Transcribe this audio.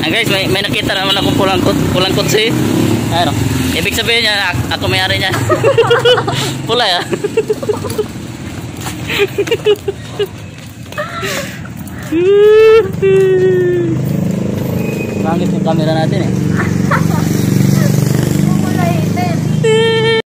Ah, guys, may nakita naman akong pulang kutsi. Ano? Ibig sabihin niya, ako may-ari niya. Pula ya. Pangit yung camera natin eh. Kulay itim.